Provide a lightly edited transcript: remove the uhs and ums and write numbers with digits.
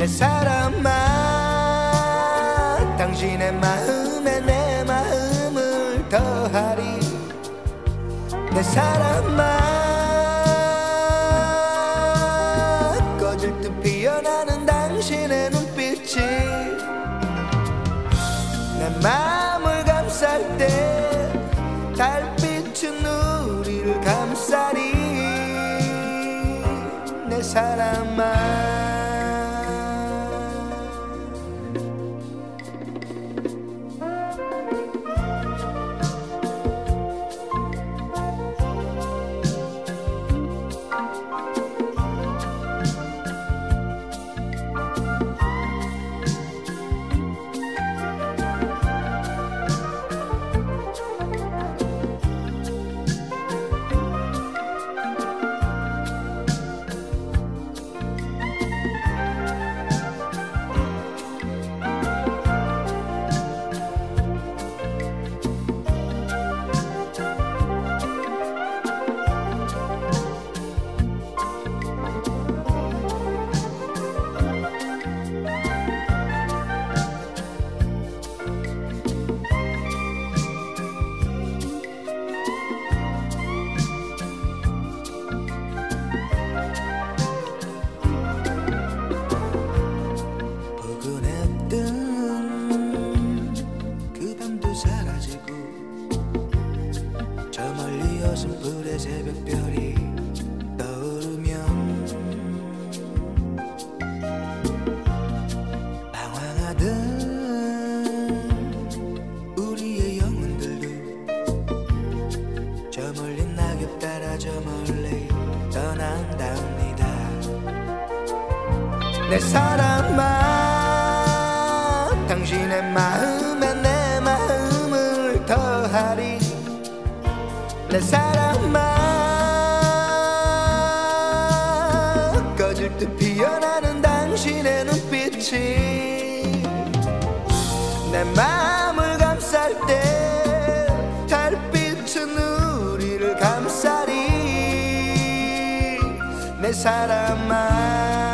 내 사람아, 당신의 마음에 내 마음을 더하리. 내 사람아, 꺼질 듯 피어나는 당신의 눈빛이 내 마음을 감쌀 때 달빛은 우리를 감싸리. 내 사람아, 불의 새벽별이 떠오르면 방황하던 우리의 영혼들도 저 멀리 낙엽 따라 저 멀리 떠난답니다. 내 사람아, 당신의 마음에 내 마음을 더하리. 내 사람아, 꺼질 듯 피어나는 당신의 눈빛이 내 마음을 감쌀 때 달빛은 우리를 감싸리. 내 사람아,